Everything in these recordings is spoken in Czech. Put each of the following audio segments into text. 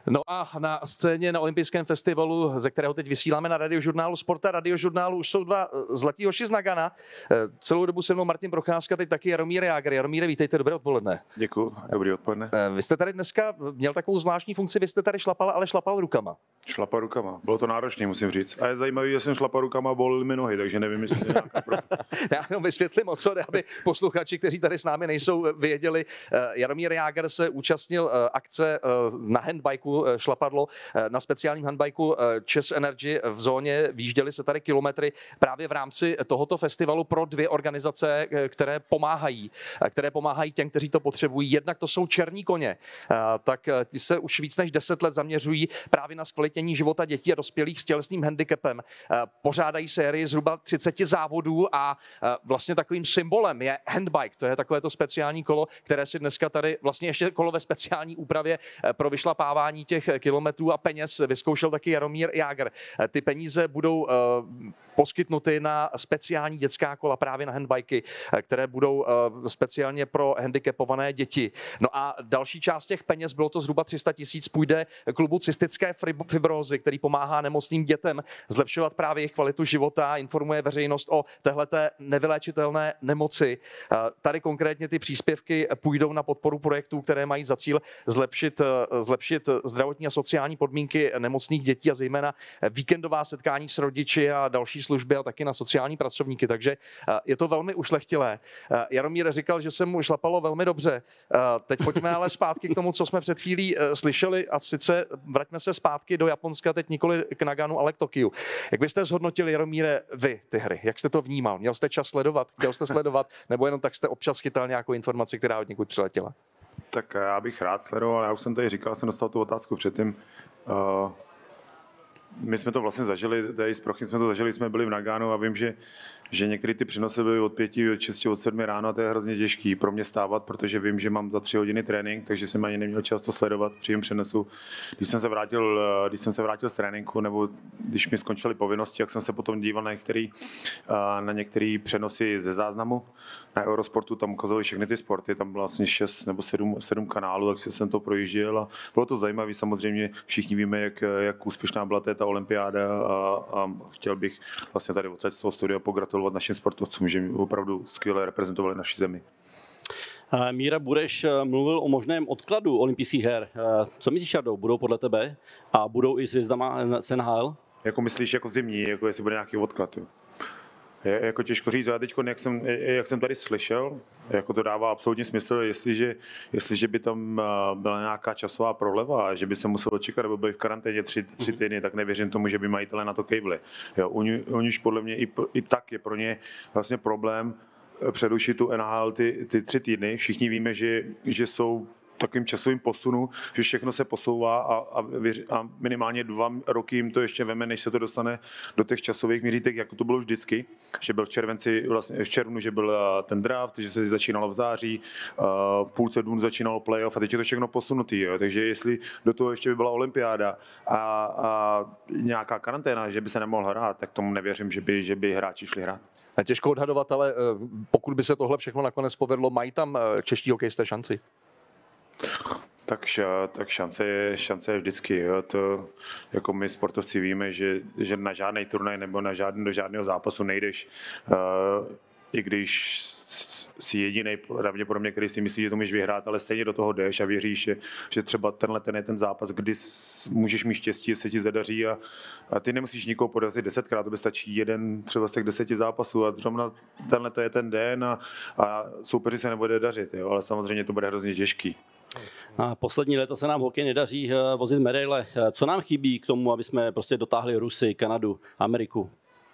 No a na scéně na olympijském festivalu, ze kterého teď vysíláme na Radiožurnálu Sport a Radiožurnálu, už jsou dva zlatí hoši z Nagana. Celou dobu se mnou Martin Procházka, teď taky Jaromír Jágr. Jaromíre, vítejte, dobré odpoledne. Děkuji, dobrý odpoledne. Vy jste tady dneska měl takovou zvláštní funkci, vy jste tady šlapal, ale šlapal rukama. Šlapal rukama, bylo to náročné, musím říct. A je zajímavé, že jsem šlapal rukama a bolely mi nohy, takže nevím, jestli to je nějaká problém. Já jenom vysvětlím, o co jde, aby posluchači, kteří tady s námi nejsou, věděli. Jaromír Jágr se účastnil akce na handbajku, šlapadlo na speciálním handbajku Chess Energy v zóně. Výjížděly se tady kilometry právě v rámci tohoto festivalu pro dvě organizace, které pomáhají těm, kteří to potřebují. Jednak to jsou Černí koně, tak ti se už víc než 10 let zaměřují právě na zkvalitnění života dětí a dospělých s tělesným handicapem. Pořádají sérii zhruba 30 závodů a vlastně takovým symbolem je handbike. To je takovéto speciální kolo, které si dneska tady vlastně ještě kolo ve speciální úpravě pro vyšlapávání těch kilometrů a peněz vyzkoušel taky Jaromír Jágr. Ty peníze budou poskytnuty na speciální dětská kola právě na handbajky, které budou speciálně pro handicapované děti. No a další část těch peněz, bylo to zhruba 300 000, půjde klubu cystické fibrózy, který pomáhá nemocným dětem zlepšovat právě jejich kvalitu života, informuje veřejnost o téhleté nevyléčitelné nemoci. Tady konkrétně ty příspěvky půjdou na podporu projektů, které mají za cíl zlepšit zdravotní a sociální podmínky nemocných dětí a zejména víkendová setkání s rodiči a další služby a taky na sociální pracovníky, takže je to velmi ušlechtilé. Jaromír říkal, že se mu šlapalo velmi dobře. Teď pojďme ale zpátky k tomu, co jsme před chvílí slyšeli, a sice vraťme se zpátky do Japonska, teď nikoli k Naganu, ale k Tokiu. Jak byste zhodnotili, Jaromíre, vy ty hry? Jak jste to vnímal? Měl jste čas sledovat? Chtěl jste sledovat? Nebo jenom tak jste občas chytal nějakou informaci, která od někud přiletěla? Tak já bych rád sledoval, já už jsem tady říkal, jsem dostal tu otázku předtím. My jsme to vlastně zažili, tady s Prochy jsme to zažili, jsme byli v Naganu a vím, že některé ty přenosy byly od 5, od 6, od 7 ráno a to je hrozně těžký pro mě stávat, protože vím, že mám za 3 hodiny trénink, takže jsem ani neměl čas to sledovat při jim přenosu. Když jsem se vrátil z tréninku, nebo když mi skončily povinnosti, jak jsem se potom díval na některé přenosy ze záznamu. Na Eurosportu tam ukazovali všechny ty sporty, tam bylo vlastně 6 nebo 7 kanálů, takže jsem to projížděl a bylo to zajímavé. Samozřejmě všichni víme, jak úspěšná byla ta olympiáda a chtěl bych vlastně tady odsaď z toho studia pogratulovat našim sportovcům, že opravdu skvěle reprezentovali naši zemi. Míra Bureš mluvil o možném odkladu olympijských her. Co myslíš, Jardo, budou podle tebe a budou i s hvězdama z NHL? Jako myslíš jako zimní, jako jestli bude nějaký odklad? Jo? Je jako těžko říct, ale teď, jak jsem tady slyšel, jako to dává absolutně smysl, jestliže by tam byla nějaká časová prodleva, že by se muselo čekat, nebo být v karanténě 3 týdny, tak nevěřím tomu, že by majitelé na to kejvli. Oni už podle mě i tak je pro ně vlastně problém přerušit tu NHL ty 3 týdny. Všichni víme, že jsou takovým časovým posunu, že všechno se posouvá a minimálně 2 roky jim to ještě veme, než se to dostane do těch časových měřítek, jako to bylo vždycky, že byl v červenci, vlastně v červnu, že byl ten draft, že se začínalo v září, v půlce dubna začínalo playoff a teď je to všechno posunutý, jo. Takže jestli do toho ještě by byla olympiáda a nějaká karanténa, že by se nemohl hrát, tak tomu nevěřím, že by hráči šli hrát. Těžko odhadovat, ale pokud by se tohle všechno nakonec povedlo, mají tam čeští hokejisté šanci? Tak šance je vždycky. Jo. To, jako my sportovci víme, že na žádný turnaj nebo do žádného zápasu nejdeš. I když si jedinej pravděpodobně, který si myslí, že to můžeš vyhrát, ale stejně do toho jdeš a věříš, že třeba tenhle je ten zápas, kdy můžeš mít štěstí, se ti zadaří a ty nemusíš nikoho porazit 10krát, to by stačí jeden třeba z těch 10 zápasů a třeba tenhle je ten den a soupeři se nebude dařit, jo, ale samozřejmě to bude hrozně těžký. A poslední léta se nám hokej nedaří vozit medaile. Co nám chybí k tomu, aby jsme prostě dotáhli Rusy, Kanadu, Ameriku?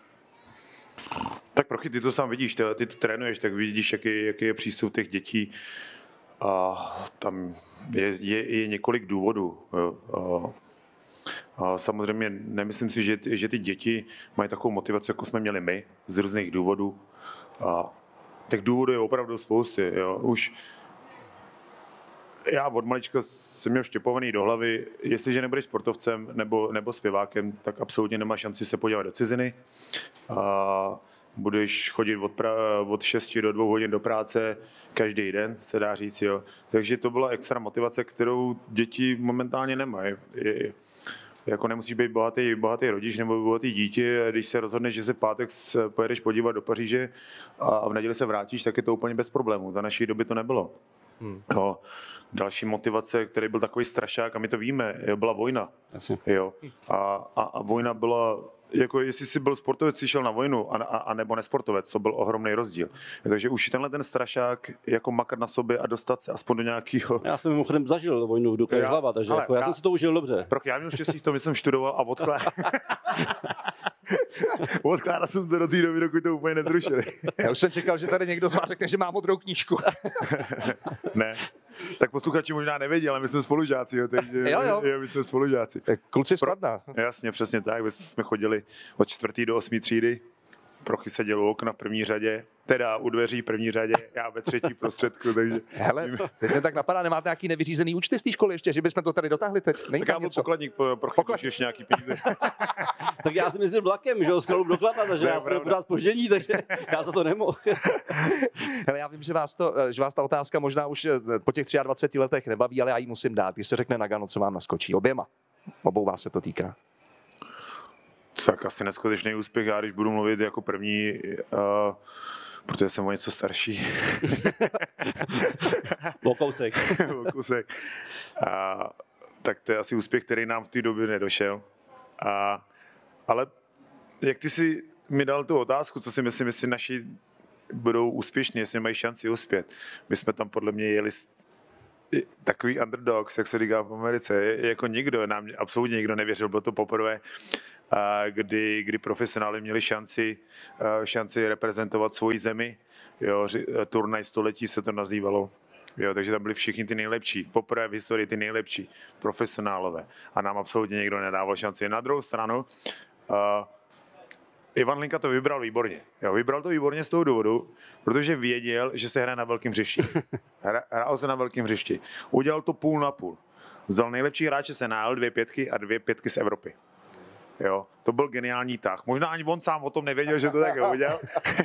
Tak Prochy, ty to sám vidíš, ty to trénuješ, tak vidíš, jaký je přístup těch dětí. A tam je několik důvodů. A samozřejmě nemyslím si, že ty děti mají takovou motivaci, jako jsme měli my, z různých důvodů. A těch důvodů je opravdu spousty. Jo. Už já od malička jsem měl štěpovaný do hlavy, jestliže nebudeš sportovcem nebo zpěvákem, tak absolutně nemá šanci se podívat do ciziny. budeš chodit od 6 do 2 hodin do práce každý den, se dá říct, jo. Takže to byla extra motivace, kterou děti momentálně nemají. Jako nemusíš být bohatý rodič nebo bohatý dítě, když se rozhodneš, že se v pátek pojedeš podívat do Paříže a v neděli se vrátíš, tak je to úplně bez problémů. Za naší doby to nebylo. Jo. Další motivace, který byl takový strašák, a my to víme, byla vojna. Jo. A vojna byla, jako jestli jsi byl sportovec, jsi šel na vojnu, a nebo nesportovec, to byl ohromný rozdíl. Takže už tenhle ten strašák, jako makat na sobě a dostat se aspoň do nějakého... Já jsem mimochodem zažil vojnu v Dukle Hlava, takže jako já jsem si to užil dobře. Já měl štěstí v tom, že jsem študoval a odkládal jsem to do té doby, dokud to úplně nezrušili. Já už jsem čekal, že tady někdo z vás řekne, že má modrou knížku. Ne. Tak posluchači možná nevědí, ale my jsme spolužáci, jo, takže jo. My jsme spolužáci. Kluci skladná. Jasně, přesně tak. My jsme chodili od 4. do 8. třídy. Prochy seděl u okna v první řadě, teda u dveří v první řadě, já ve třetí prostředku, takže... Hele, teď mě tak napadá, nemáte nějaký nevyřízený účty z té školy ještě, že bychom to tady dotáhli teď? Není tak já byl pokladník, Prochy, ještě nějaký peníze. Tak já jsem jezdil vlakem, že ho z Kalup do Kladna, takže já jsem pořád zpoždění, takže já za to nemohl. Hele, já vím, že vás ta otázka možná už po těch 23 letech nebaví, ale já ji musím dát. Když se řekne Nagano, co vám naskočí? Oběma. Obou vás se to týká. Tak asi neskutečný úspěch, já když budu mluvit jako první, protože jsem o něco starší. O kousek. Tak to je asi úspěch, který nám v té době nedošel. Ale jak ty si mi dal tu otázku, co si myslím, jestli naši budou úspěšní, jestli mají šanci uspět. My jsme tam podle mě jeli takový underdogs, jak se říká v Americe, jako nikdo, nám absolutně nikdo nevěřil, bylo to poprvé, kdy profesionáli měli šanci reprezentovat svoji zemi. Jo, turnaj století se to nazývalo. Jo, takže tam byli všichni ty nejlepší, poprvé v historii ty nejlepší profesionálové. A nám absolutně nikdo nedával šanci. Na druhou stranu, Ivan Hlinka to vybral výborně. Jo, vybral to výborně z toho důvodu, protože věděl, že se hraje na velkém hřišti. Hrál se na velkém hřišti. Udělal to půl na půl. Vzal nejlepší hráče se najel 2 pětky a 2 pětky z Evropy. Jo, to byl geniální tah. Možná ani on sám o tom nevěděl, že to tak udělal,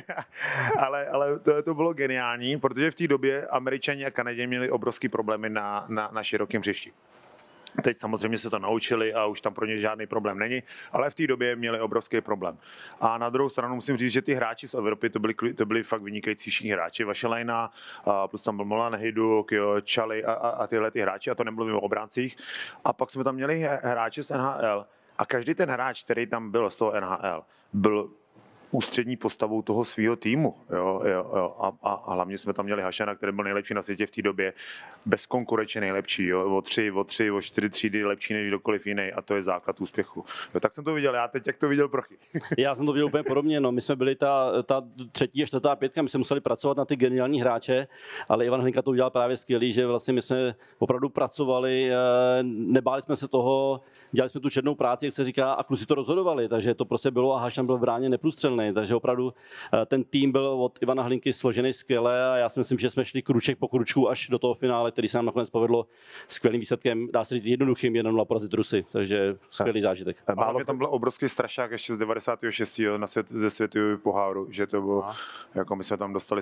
ale to bylo geniální, protože v té době Američani a Kanaděni měli obrovský problémy na širokém hřišti. Teď samozřejmě se to naučili a už tam pro ně žádný problém není, ale v té době měli obrovský problém. A na druhou stranu musím říct, že ty hráči z Evropy to byli fakt vynikající všichni hráči. Vašelajna, plus tam byl Molan Hejduk, Čali a tyhle ty hráči, a to nemluvím o obráncích. A pak jsme tam měli hráče z NHL. A každý ten hráč, který tam byl z toho NHL, byl ústřední postavou toho svého týmu. Jo. A hlavně jsme tam měli Hašana, který byl nejlepší na světě v té době, bezkonkurenčně nejlepší, jo. O 4 třídy lepší než kdokoliv jiný, a to je základ úspěchu. Jo, tak jsem to viděl já teď, jak to viděl Prochy. Já jsem to viděl úplně podobně, no. My jsme byli ta 3. a 4. pětka, my jsme museli pracovat na ty geniální hráče, ale Ivan Hlinka to udělal právě skvělý, že vlastně my jsme opravdu pracovali, nebáli jsme se toho, dělali jsme tu černou práci, jak se říká, a kluci to rozhodovali, takže to prostě bylo, a Hašan byl v bráně neprůstřelný. Takže opravdu ten tým byl od Ivana Hlinky složený skvěle a já si myslím, že jsme šli kruček po kručku až do toho finále, který se nám nakonec povedlo skvělým výsledkem, dá se říct jednoduchým, 1-0 porazit Rusy, takže skvělý zážitek. Hlavně tam byl obrovský strašák ještě z 96. ze světového poháru, že to bylo, jako my jsme tam dostali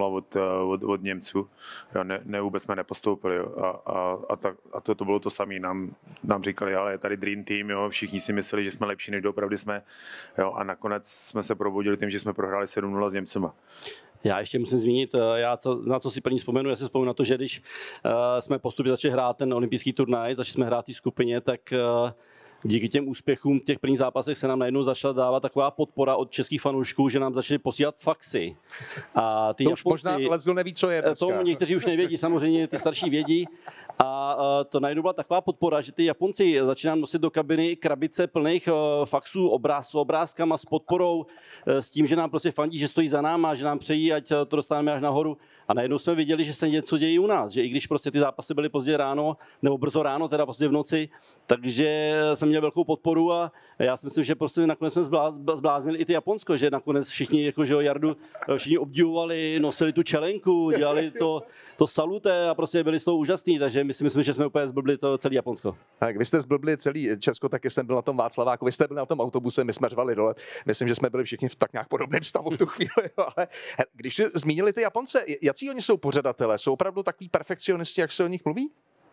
7-0 od Němců, jo, ne, vůbec jsme nepostoupili, jo, a to bylo to samé, nám říkali, ale je tady Dream Team, jo, všichni si mysleli, že jsme lepší, než doopravdy jsme, jo, a nakonec jsme se probudili tím, že jsme prohráli 7-0 s Němcema. Já ještě musím zmínit, na co si první vzpomenu, já si vzpomenu na to, že když jsme postupně začali hrát ten olympijský turnaj, začali jsme hrát v té skupině, tak díky těm úspěchům v těch prvních zápasech se nám najednou začala dávat taková podpora od českých fanoušků, že nám začali posílat faxy. A ty to už možná Lezl neví, co je dneska. To někteří už nevědí, samozřejmě ty starší vědí. A to najednou byla taková podpora, že ty Japonci začínají nosit do kabiny krabice plných faxů s obrázkama, s podporou, s tím, že nám prostě fandí, že stojí za náma, že nám přejí, ať to dostaneme až nahoru. A najednou jsme viděli, že se něco děje u nás, že i když prostě ty zápasy byly pozdě ráno, nebo brzo ráno, teda pozdě v noci, takže jsme měli velkou podporu a já si myslím, že prostě nakonec jsme zbláznili i ty Japonsko, že nakonec všichni, jakože Jardu, všichni obdivovali, nosili tu čelenku, dělali to saluté a prostě byli z toho úžasní, takže my si myslím, že jsme úplně zblbli to celé Japonsko. Tak vy jste zblbli celý Česko, taky jsem byl na tom Václaváku, vy jste byli na tom autobuse, my jsme řvali dole. Myslím, že jsme byli všichni v tak nějak podobném stavu v tu chvíli. Ale když jste zmínili ty Japonce, jací oni jsou pořadatelé? Jsou opravdu takový perfekcionisti, jak se o nich mluví?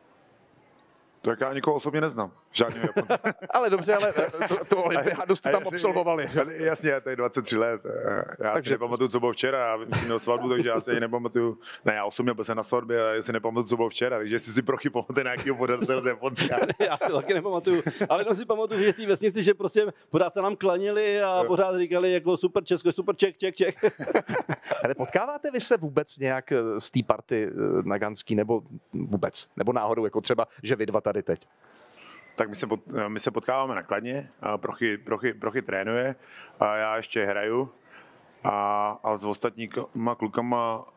Tak já nikoho osobně neznám, žádného Japonce. Ale dobře, ale to olympiádu jste tam absolvovali. Jasně, já tady 23 let. Já si nepamatuju, co bylo včera. Já jsem měl svatbu, takže já si ani nepamatuju. Ne, já osobně byl jsem na svatbě a já si nepamatuju, co bylo včera. Takže jestli si Prochy pamatuje nějakého pořadatele z Japonska. Já si taky nepamatuju. Ale jenom si pamatuju, že v té vesnici, že prostě pořád se nám klanili a pořád říkali jako super Česko, super Čech. Ale potkáváte vy se vůbec nějak z té party Naganský nebo vůbec? Nebo náhodou, jako třeba, že vy dva tady teď? Tak my se potkáváme na Kladně, Prochy trénuje a já ještě hraju a s ostatníma klukama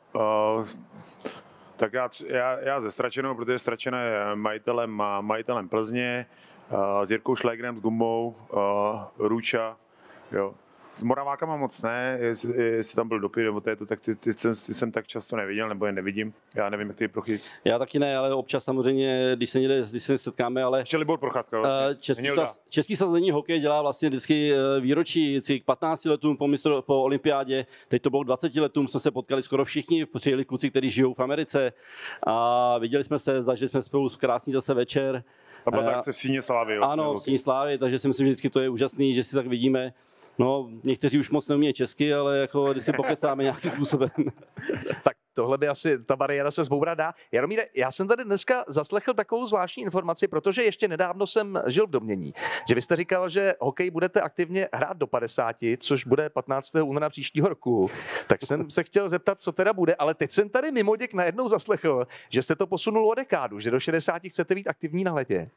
tak já ze Stračenou, protože Stračena je majitelem Plzně, s Jirkou Šlégrem, s Gumbou, Růča, jo. S Moravákama moc ne, jestli tam byl dopy nebo to, tak ty jsem tak často neviděl, nebo je nevidím. Já nevím, jak ty Prochy. Já taky ne, ale občas samozřejmě, když se setkáme, ale... Ještě Libor Procházka vlastně. Český sazení hokej dělá vlastně vždycky výročí k 15 letům po olympiádě. Teď to bylo k 20 letům, jsme se potkali skoro všichni, přijeli kluci, kteří žijou v Americe a viděli jsme se, zažili jsme spolu krásný zase večer. A byla tak se v Síně Slávy. Ano, v Síně Slávy, takže si myslím, že vždycky to je úžasný, že si tak vidíme. No, někteří už moc neumí česky, ale jako když si pokecáme nějakým způsobem. Tak tohle by asi ta bariéra se zbourat dá. Jaromíre, já jsem tady dneska zaslechl takovou zvláštní informaci, protože ještě nedávno jsem žil v domnění, že vy jste říkal, že hokej budete aktivně hrát do 50, což bude 15. února příštího roku. Tak jsem se chtěl zeptat, co teda bude, ale teď jsem tady mimoděk najednou zaslechl, že jste to posunul o dekádu, že do 60 chcete být aktivní na ledě.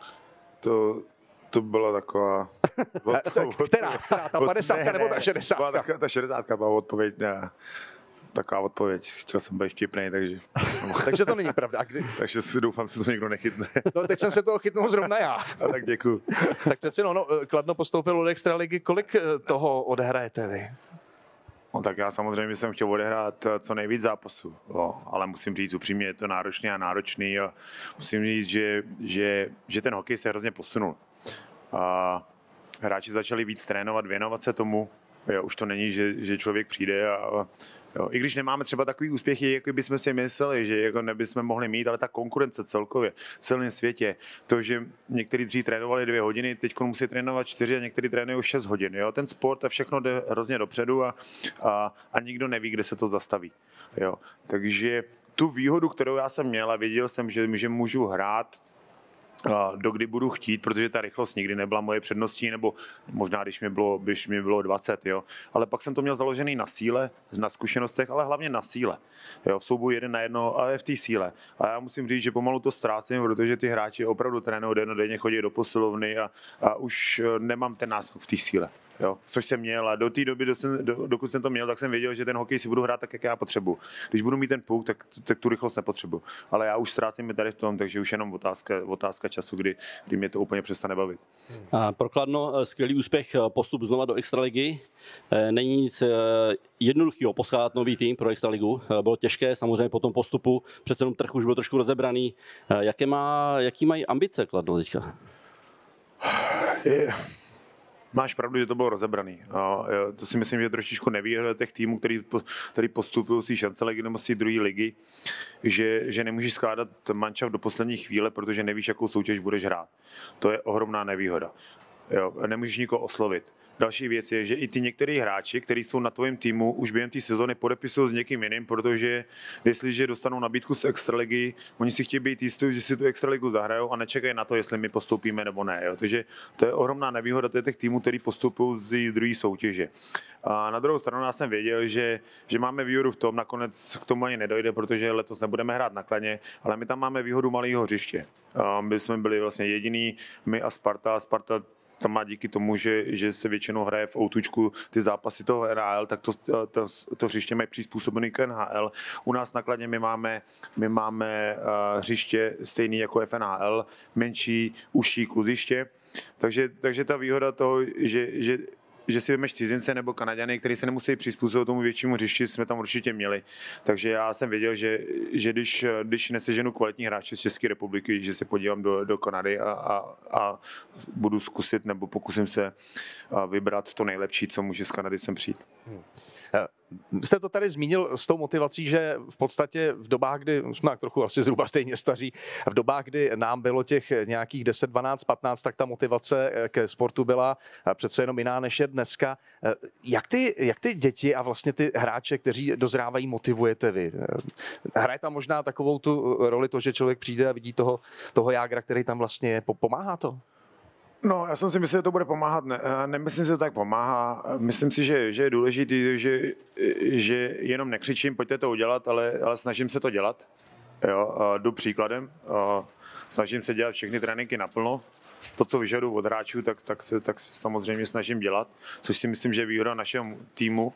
To byla taková... Která? Ta 50 nebo ta 60? Ta 60 byla odpověď na... Taková odpověď. Chtěl jsem být vtipnej, takže... Takže to není pravda. Takže si doufám, že to někdo nechytne. No, teď jsem se toho chytnul zrovna já. A tak děkuju. Tak přeci Kladno postoupilo do extraligy. Kolik toho odehrajete vy? No, tak já samozřejmě jsem chtěl odehrát co nejvíc zápasů, ale musím říct upřímně, je to náročný a náročný a musím říct, že ten hokej se hrozně posunul. A hráči začali víc trénovat, věnovat se tomu. Jo, už to není, že člověk přijde a jo, i když nemáme třeba takový úspěchy, jako bychom si mysleli, že jako nebychom mohli mít, ale ta konkurence celkově v celém světě, to, že někteří dřív trénovali 2 hodiny, teď musí trénovat 4 a někteří trénují 6 hodin. Jo. Ten sport a všechno jde hrozně dopředu a nikdo neví, kde se to zastaví. Jo. Takže tu výhodu, kterou já jsem měl a věděl jsem, že můžu hrát dokdy budu chtít, protože ta rychlost nikdy nebyla moje předností, nebo možná, když mi bylo 20, jo. Ale pak jsem to měl založený na síle, na zkušenostech, ale hlavně na síle. Jo, v souboji 1 na 1, ale v té síle. A já musím říct, že pomalu to ztrácím, protože ty hráči opravdu trénují dennodenně, chodí do posilovny a už nemám ten náskok v té síle. Jo, což jsem měl a do té doby, dokud jsem to měl, tak jsem věděl, že ten hokej si budu hrát tak, jak já potřebuji. Když budu mít ten puk, tak tu rychlost nepotřebuji. Ale já už ztrácím tady v tom, takže už jenom otázka času, kdy mě to úplně přestane bavit. Pro Kladno skvělý úspěch, postup znova do extraligy. Není nic jednoduchého poskládat nový tým pro extraligu. Bylo těžké, samozřejmě po tom postupu, přece jenom trh už byl trošku rozebraný. Jaký mají ambice Kladno teďka? Máš pravdu, že to bylo rozebraný. To si myslím, že je trošičku nevýhoda těch týmů, který postupují z té šance ligy nebo z té druhé ligy, že nemůžeš skládat mančaft do poslední chvíle, protože nevíš, jakou soutěž budeš hrát. To je ohromná nevýhoda. Jo, nemůžeš nikoho oslovit. Další věc je, že i ty některý hráči, kteří jsou na tvém týmu, už během té sezony podepisují s někým jiným, protože jestliže dostanou nabídku z extraligy, oni si chtějí být jistí, že si tu extraligu zahrajou a nečekají na to, jestli my postoupíme nebo ne. Jo. Takže to je ohromná nevýhoda těch týmů, který postupují z té druhé soutěže. A na druhou stranu já jsem věděl, že máme výhodu v tom, nakonec k tomu ani nedojde, protože letos nebudeme hrát na Kladně, ale my tam máme výhodu malého hřiště. My jsme byli vlastně jediný, my a Sparta. Sparta tam má díky tomu, že se většinou hraje v outučku ty zápasy toho NHL, tak to hřiště mají přizpůsobený k NHL. U nás na Kladně my máme hřiště stejný jako FNHL, menší, užší kluziště. Takže ta výhoda toho, že že si vemeš cizince nebo Kanaďany, kteří se nemusí přizpůsobit tomu většímu hřišti, jsme tam určitě měli. Takže já jsem věděl, že když neseženu kvalitní hráče z České republiky, že se podívám do Kanady a budu zkusit nebo pokusím se vybrat to nejlepší, co může z Kanady sem přijít. Jste to tady zmínil s tou motivací, že v podstatě v dobách, kdy jsme tak trochu asi zhruba stejně staří, v dobách, kdy nám bylo těch nějakých 10, 12, 15, tak ta motivace ke sportu byla přece jenom jiná, než je dneska. Jak ty děti a vlastně ty hráče, kteří dozrávají, motivujete vy? Hraje tam možná takovou tu roli to, že člověk přijde a vidí toho jágra, který tam vlastně je? Pomáhá to? No, já jsem si myslel, že to bude pomáhat. Nemyslím si, že to tak pomáhá. Myslím si, že je důležité, že jenom nekřičím, pojďte to udělat, ale snažím se to dělat. Jo, jdu příkladem. Snažím se dělat všechny tréninky naplno. To, co vyžaduju od hráčů, tak se samozřejmě snažím dělat, což si myslím, že je výhoda našeho týmu.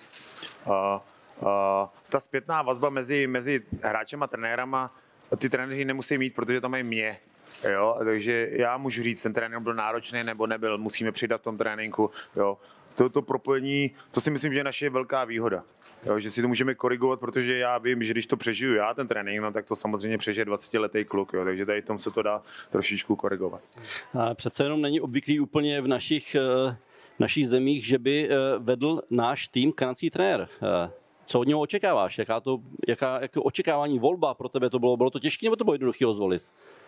Ta zpětná vazba mezi hráčem a trenérama, ty trenéři nemusí mít, protože tam mají mě. Jo, takže já můžu říct, ten trénink byl náročný nebo nebyl, musíme přidat v tom tréninku. Jo. To propojení, to si myslím, že je naše velká výhoda. Jo, že si to můžeme korigovat, protože já vím, že když to přežiju já, ten trénink, no, tak to samozřejmě přežije 20letý kluk. Jo, takže tady tom se to dá trošičku korigovat. A přece jenom není obvyklý úplně v našich zemích, že by vedl náš tým kanadský trenér. Co od něho očekáváš? Jaká očekávání, volba pro tebe to bylo? Bylo to těžké nebo to bylo jednoduché ho zvolit?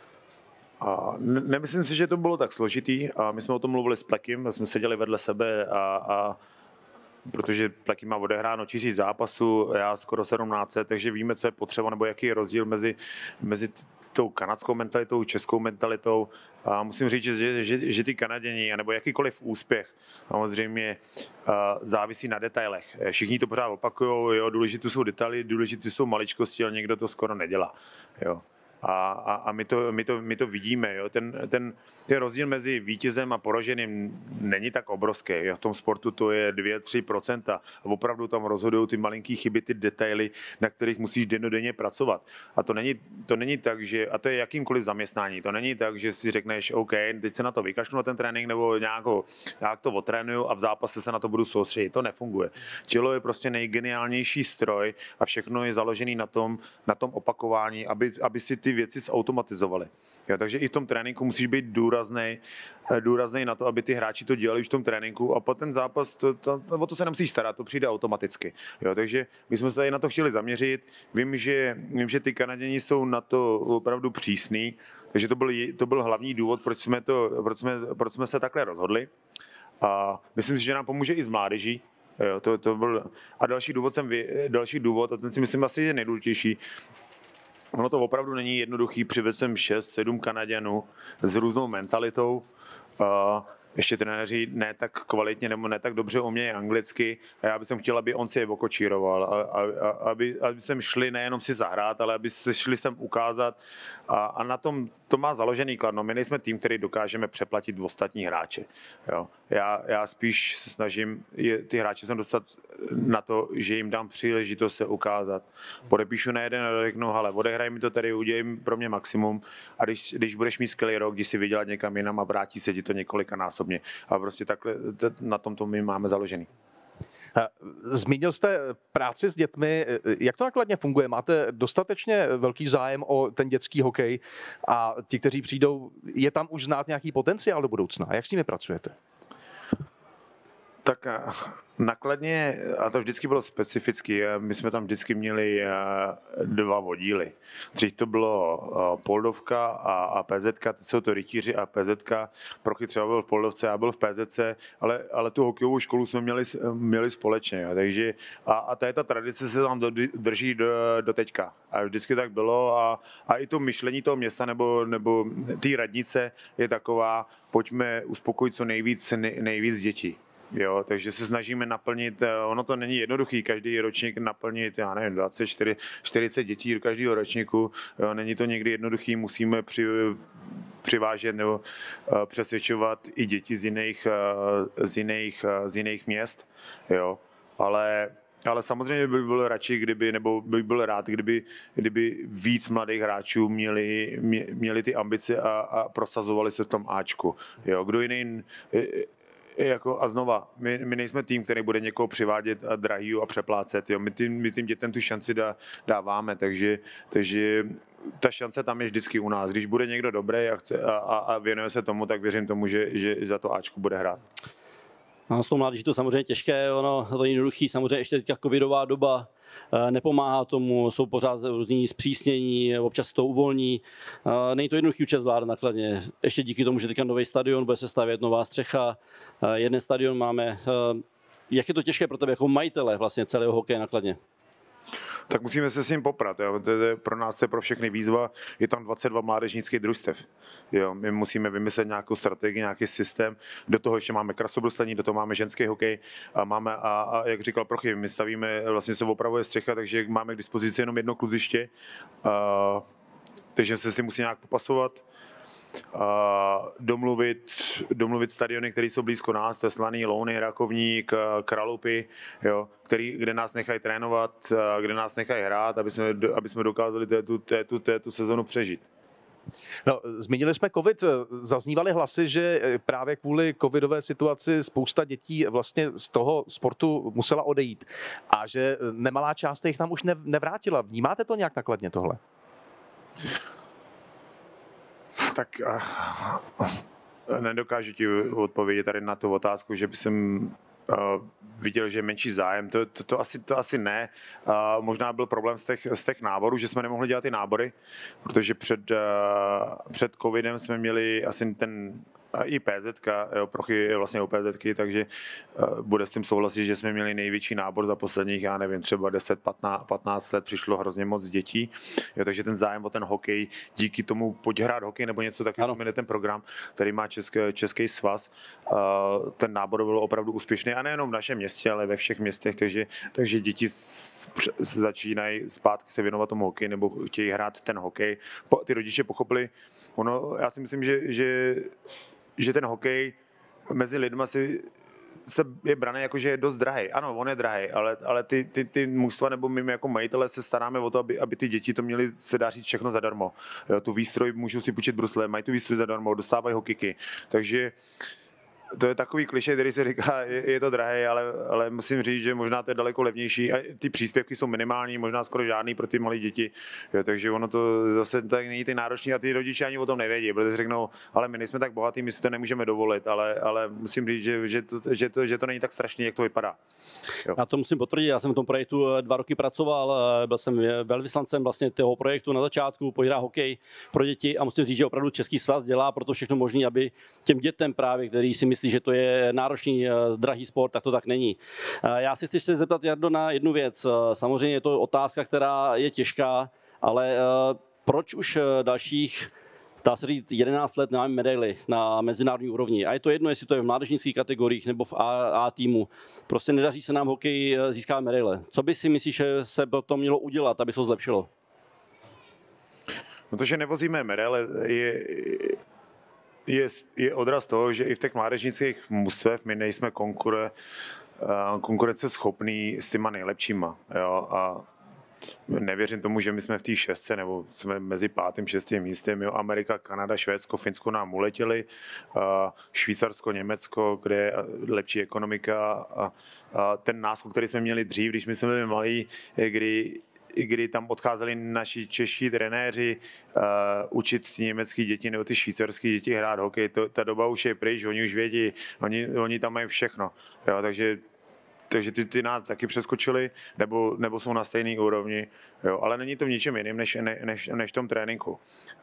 A nemyslím si, že to bylo tak složitý. A my jsme o tom mluvili s Plekim, jsme seděli vedle sebe a protože Pleky má odehráno 1000 zápasů, já skoro 1700, takže víme, co je potřeba, nebo jaký je rozdíl mezi tou kanadskou mentalitou, českou mentalitou. A musím říct, že ty Kanaděni, nebo jakýkoliv úspěch, samozřejmě závisí na detailech. Všichni to pořád opakujou, jo, důležité jsou detaily, důležité jsou maličkosti, ale někdo to skoro nedělá. Jo. A my to vidíme. Jo. Ten rozdíl mezi vítězem a poraženým není tak obrovský. Jo. V tom sportu to je 2-3% a opravdu tam rozhodují ty malinký chyby, ty detaily, na kterých musíš dennodenně pracovat. A to není tak, že, a to je jakýmkoliv zaměstnání, to není tak, že si řekneš, OK, teď se na to vykašlu na ten trénink nebo nějak to otrénuju a v zápase se na to budu soustředit. To nefunguje. Tělo je prostě nejgeniálnější stroj a všechno je založené na tom opakování, aby si ty věci zautomatizovali. Jo, takže i v tom tréninku musíš být důraznej na to, aby ty hráči to dělali už v tom tréninku a po ten zápas, o to se nemusíš starat, to přijde automaticky. Jo, takže my jsme se tady na to chtěli zaměřit. Vím, že ty Kanaděni jsou na to opravdu přísný, takže to byl hlavní důvod, proč jsme se takhle rozhodli. A myslím si, že nám pomůže i z mládeží. Jo, to byl, a další důvod, a ten si myslím asi je nejdůležitější. Ono to opravdu není jednoduchý, přivedl jsem 6-7 Kanaďanů s různou mentalitou. Ještě trenéři ne tak kvalitně nebo ne tak dobře umějí anglicky. A já bych chtěl, aby on si je okočíroval. Aby sem šli nejenom si zahrát, ale aby se šli sem ukázat. A na tom to má založený Kladno. My nejsme tým, který dokážeme přeplatit ostatní hráče. Jo. Já spíš se snažím ty hráče sem dostat na to, že jim dám příležitost se ukázat. Podepíšu na jeden a řeknu, hele, odehraj mi to tady, udělej pro mě maximum. A když budeš mít skvělý rok, když si vydělat někam jinam a vrátí se ti to několikanásobně. A prostě takhle na tom to my máme založený. Zmínil jste práci s dětmi. Jak to nakladně funguje? Máte dostatečně velký zájem o ten dětský hokej a ti, kteří přijdou, je tam už znát nějaký potenciál do budoucna? Jak s nimi pracujete? Tak nakladně, a to vždycky bylo specificky, my jsme tam vždycky měli 2 oddíly. Dřív to bylo Poldovka a PZka, teď jsou to rytíři a PZka. Prochy třeba byl v Poldovce, já byl v PZC, ale tu hokejovou školu jsme měli společně. Jo. Takže, a ta tradice se tam drží do teďka. A vždycky tak bylo a i to myšlení toho města nebo té radnice je taková, pojďme uspokojit co nejvíc dětí. Jo, takže se snažíme naplnit, ono to není jednoduchý, každý ročník naplnit, já nevím, 24, 40 dětí do každého ročníku, jo, není to někdy jednoduchý, musíme přivážet nebo přesvědčovat i děti z jiných měst, jo, ale samozřejmě bych byl radši, bych byl rád, kdyby víc mladých hráčů měli ty ambice a prosazovali se v tom Ačku. Jo, kdo jiný jako, a znova, my nejsme tým, který bude někoho přivádět drahýho a přeplácet. Jo. My tím dětem tu šanci dáváme, takže ta šance tam je vždycky u nás. Když bude někdo dobrý a věnuje se tomu, tak věřím tomu, že za to Ačko bude hrát. No, s tou mládeží to samozřejmě těžké, ono to je jednoduchý, samozřejmě ještě teďka covidová doba nepomáhá tomu, jsou pořád různý zpřísnění, občas to uvolní. Není to jednoduchý účast zvládat nakladně. Ještě díky tomu, že teďka nový stadion, bude se stavět nová střecha, jeden stadion máme. Jak je to těžké pro tebe jako majitele vlastně celého hokeje nakladně? Tak musíme se s ním poprat. Jo. To je pro nás, to je pro všechny výzva. Je tam 22 mládežnických družstev. Jo. My musíme vymyslet nějakou strategii, nějaký systém. Do toho ještě máme krasobruslení, do toho máme ženský hokej. A máme, a jak říkal Prochy, my stavíme, vlastně se opravuje střecha, takže máme k dispozici jenom jedno kluziště. Takže se s tím musí nějak popasovat. Domluvit stadiony, které jsou blízko nás, to je Slaný, Louny, Rakovník, Kralupy, jo, kde nás nechají trénovat, kde nás nechají hrát, aby jsme dokázali tu sezonu přežít. No, zmínili jsme covid, zaznívaly hlasy, že právě kvůli covidové situaci spousta dětí vlastně z toho sportu musela odejít a že nemalá část jich tam už nevrátila. Vnímáte to nějak nakladně tohle? Tak nedokážu ti odpovědět tady na tu otázku, že bych viděl, že je menší zájem. To asi ne. Možná byl problém z těch náborů, že jsme nemohli dělat ty nábory, protože před covidem jsme měli asi i PZka, Prochy je vlastně u PZky, takže bude s tím souhlasit, že jsme měli největší nábor za posledních, já nevím, třeba 10-15 let přišlo hrozně moc dětí, jo, takže ten zájem o ten hokej, díky tomu pojď hrát hokej nebo něco takového, jsme měli ten program, který má Český svaz, ten nábor byl opravdu úspěšný a nejenom v našem městě, ale ve všech městech, takže děti začínají zpátky se věnovat tomu hokeji nebo chtějí hrát ten hokej. Ty rodiče pochopili, já si myslím, že ten hokej mezi lidma se je braný jako, že je dost drahý. Ano, on je drahý, ale ty mužstva nebo my jako majitele se staráme o to, aby ty děti to měly, se dá říct, všechno zadarmo. Jo, tu výstroj můžou si půjčit brusle, mají tu výstroj zadarmo, dostávají hokejky. Takže to je takový klišé, který se říká, je to drahé, ale musím říct, že možná to je daleko levnější a ty příspěvky jsou minimální, možná skoro žádný pro ty malé děti, jo, takže ono to zase tak není ty náročný a ty rodiče ani o tom nevědí, protože si řeknou, ale my nejsme tak bohatí, my si to nemůžeme dovolit, ale musím říct, že to není tak strašný, jak to vypadá. Jo. Já to musím potvrdit, já jsem v tom projektu 2 roky pracoval, byl jsem velvyslancem vlastně toho projektu na začátku, pohrá hokej pro děti a musím říct, že opravdu Český svaz dělá pro to všechno možné, aby těm dětem právě, který si myslí, že to je náročný, drahý sport, tak to tak není. Já si chci zeptat, Jardo, na jednu věc. Samozřejmě je to otázka, která je těžká, ale proč už dalších, dá se říct, 11 let nemáme medaily na mezinárodní úrovni? A je to jedno, jestli to je v mládežnických kategoriích nebo v A týmu. Prostě nedaří se nám hokej získat medaile. Co by si myslíš, že se to mělo udělat, aby se to zlepšilo? No to, že nevozíme medaile, je odraz toho, že i v těch mládežnických mužstvech my nejsme konkurenceschopní s těma nejlepšíma. Jo? A nevěřím tomu, že my jsme v té 6 nebo jsme mezi 5. 6. místem. Jo? Amerika, Kanada, Švédsko, Finsko nám uletěli, Švýcarsko, Německo, kde je lepší ekonomika a ten náskok, který jsme měli dřív, když my jsme byli malí, kdy tam odcházeli naši čeští trenéři učit německé děti nebo ty švýcarské děti hrát hokej. Ta doba už je pryč, oni už vědí, oni tam mají všechno. Jo, takže ty nás taky přeskočili, nebo jsou na stejné úrovni. Jo, ale není to v ničem jiným, než v tom tréninku.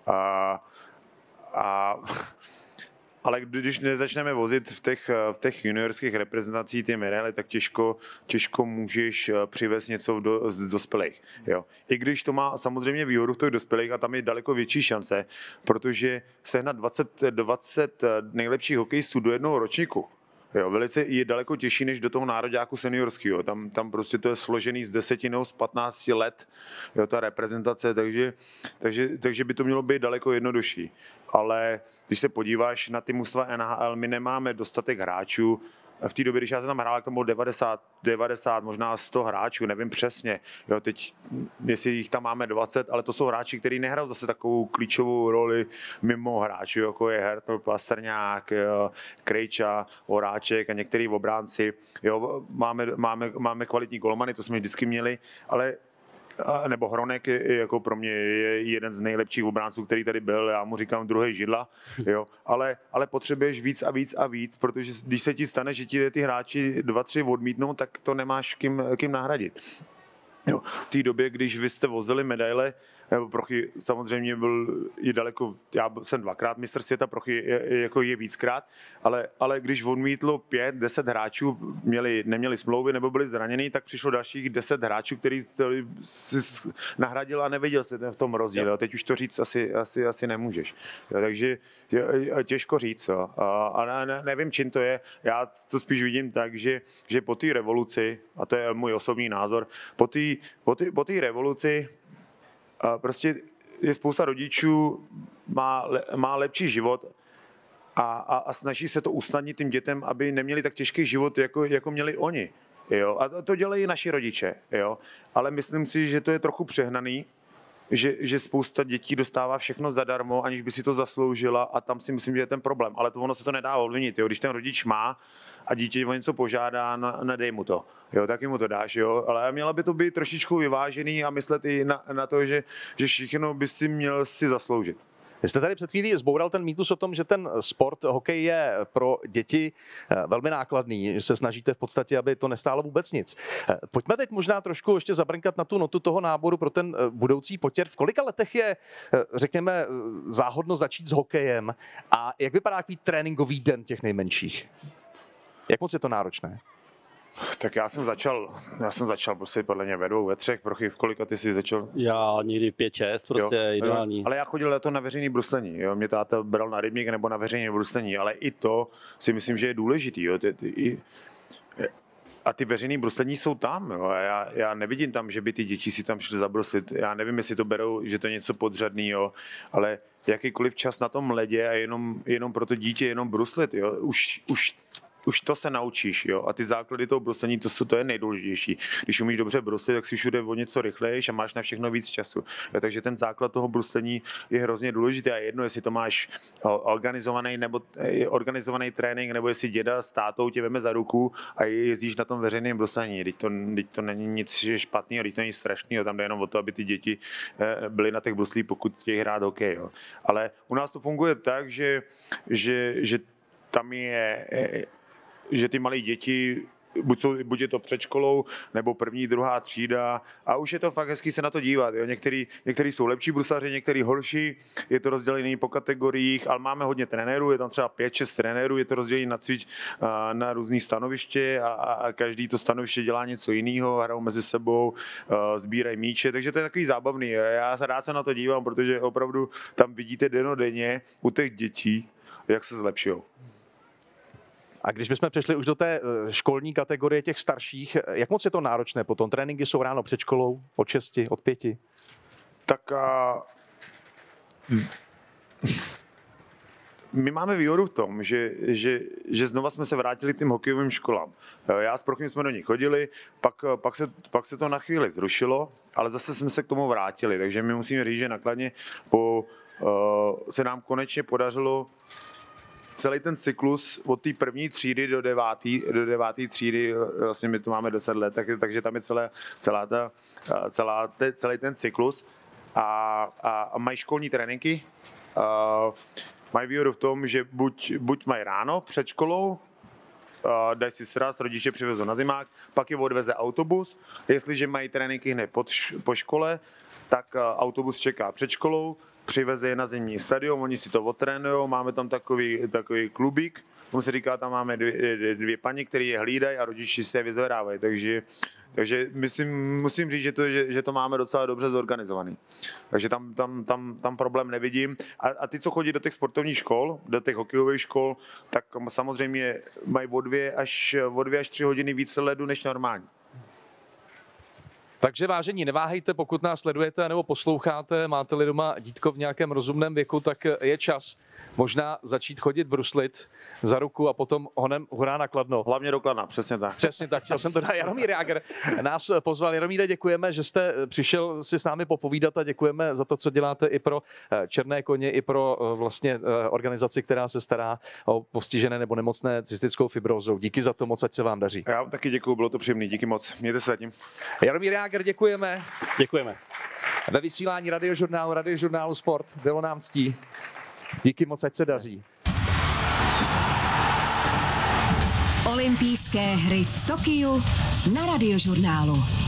Ale když nezačneme vozit v těch juniorských reprezentacích ty medaile, tak těžko můžeš přivést něco z dospělých. Jo. I když to má samozřejmě výhodu v těch dospělých a tam je daleko větší šance, protože sehnat 20 nejlepších hokejistů do jednoho ročníku, jo, velice je daleko těžší než do toho nároďáku seniorského. Tam prostě to je složený z 10 nebo z 15 let, jo, ta reprezentace, takže by to mělo být daleko jednodušší. Ale když se podíváš na ty mužstva NHL, my nemáme dostatek hráčů v té době, když já jsem tam hrál, tak tam bylo 90, možná 100 hráčů, nevím přesně. Jo, teď, jestli jich tam máme 20, ale to jsou hráči, kteří nehrajou zase takovou klíčovou roli mimo hráčů, jako je Hertl, Pastrňák, Krejča, Horáček a některý obránci. Jo, máme kvalitní golmany, to jsme vždycky měli, ale nebo Hronek je jako pro mě je jeden z nejlepších obránců, který tady byl, já mu říkám druhý židla, jo, ale potřebuješ víc a víc a víc, protože když se ti stane, že ti ty hráči 2-3 odmítnou, tak to nemáš kým nahradit. Jo, v té době, když vy jste vozili medaile, Prochy samozřejmě byl i daleko, já jsem 2krát mistr světa, Prochy je víckrát, ale když odmítlo 5-10 hráčů, neměli smlouvy nebo byli zranění, tak přišlo dalších 10 hráčů, který si nahradil a neviděl jste v tom rozdíl. Jo. Teď už to říct asi nemůžeš. Jo, takže těžko říct. Jo. A nevím, čím to je. Já to spíš vidím tak, že po té revoluci, a to je můj osobní názor, po té revoluci prostě je spousta rodičů, má lepší život a snaží se to usnadnit tím dětem, aby neměli tak těžký život, jako měli oni. Jo? A to dělají naši rodiče. Jo? Ale myslím si, že to je trochu přehnaný, že spousta dětí dostává všechno zadarmo, aniž by si to zasloužila a tam si myslím, že je ten problém. Ale ono se to nedá ovlivnit. Jo? Když ten rodič má a dítě o něco požádá, nedej mu to. Jo, taky mu to dáš, jo. Ale měla by to být trošičku vyvážený a myslet i na to, že všechno by si měl zasloužit. Vy jste tady před chvílí zboural ten mýtus o tom, že ten sport, hokej je pro děti velmi nákladný, že se snažíte v podstatě, aby to nestálo vůbec nic. Pojďme teď možná trošku ještě zabrnkat na tu notu toho náboru pro ten budoucí potěr. V kolika letech je, řekněme, záhodno začít s hokejem a jak vypadá takový tréninkový den těch nejmenších? Jak moc je to náročné? Tak já jsem začal prostě podle mě ve 2, ve 3, Prochy, v kolika ty jsi začal? Já někdy v 5-6, prostě jo, ideální. Ale já chodil leto na veřejný bruslení, jo, mě táta bral na rybník nebo na veřejné bruslení, ale i to si myslím, že je důležitý, jo, a ty veřejný bruslení jsou tam, jo, já nevidím tam, že by ty děti si tam šly zabruslit, já nevím, jestli to berou, že to je něco podřadného, ale jakýkoliv čas na tom ledě a jenom pro to dítě jenom bruslit, jo, už to se naučíš, jo. A ty základy toho bruslení, to je nejdůležitější. Když umíš dobře bruslit, tak si všude o něco rychlejš a máš na všechno víc času. Jo, takže ten základ toho bruslení je hrozně důležitý a jedno, jestli to máš organizovaný trénink, nebo jestli děda s tátou tě veme za ruku a jezdíš na tom veřejném bruslení. Teď to není nic špatného, teď to není strašného, tam jde jenom o to, aby ty děti byly na těch bruslích, pokud chtějí hrát hokej. Jo. Ale u nás to funguje tak, že tam že ty malé děti, buď je to před školou, nebo 1., 2. třída a už je to fakt hezký se na to dívat. Jo. Některý jsou lepší bruslaři, některý horší, je to rozdělený po kategoriích, ale máme hodně trenérů, je tam třeba 5-6 trenérů, je to rozdělený na různý stanoviště a každý to stanoviště dělá něco jiného, hrajou mezi sebou, sbírají míče, takže to je takový zábavný. Já se rád se na to dívám, protože opravdu tam vidíte dennodenně u těch dětí, jak se zlepšují. A když bychom přešli už do té školní kategorie těch starších, jak moc je to náročné potom? Tréninky jsou ráno před školou, od 6, od 5? Tak my máme výhodu v tom, že znova jsme se vrátili k těm hokejovým školám. Já s Prochem jsme do nich chodili, pak se to na chvíli zrušilo, ale zase jsme se k tomu vrátili. Takže my musíme říct, že nakladně se nám konečně podařilo celý ten cyklus od té 1. třídy do 9. třídy, vlastně my tu máme 10 let, takže tam je celý ten cyklus a mají školní tréninky. Mají výhodu v tom, že buď mají ráno před školou, dají si sraz, rodiče přivezou na zimák, pak je odveze autobus. Jestliže mají tréninky hned po škole, tak autobus čeká před školou, přiveze je na zimní stadion, oni si to odtrénujou, máme tam takový klubík, tomu se říká, tam máme dvě paní, které je hlídají a rodiči se je vyzvedávají, takže musím říct, že to máme docela dobře zorganizovaný. Takže tam problém nevidím. A ty, co chodí do těch sportovních škol, do těch hokejových škol, tak samozřejmě mají o 2 až 3 hodiny více ledu než normálně. Takže vážení, neváhejte, pokud nás sledujete nebo posloucháte, máte-li doma dítko v nějakém rozumném věku, tak je čas možná začít chodit bruslit za ruku a potom honem hurá na Kladno. Hlavně do Kladna, přesně tak. Přesně tak, chtěl jsem to dát. Jaromír Jágr nás pozval. Jaromíre, děkujeme, že jste přišel si s námi popovídat a děkujeme za to, co děláte i pro Černé koně, i pro vlastně organizaci, která se stará o postižené nebo nemocné cystickou fibrózou. Díky za to moc, ať se vám daří. Já vám taky děkuju, bylo to příjemné, díky moc. Mějte se zatím. Jaromír Jágr, děkujeme. Děkujeme. Ve vysílání Radiožurnálu Sport bylo nám ctí. Díky moc, ať se daří. Olympijské hry v Tokiu na Radiožurnálu.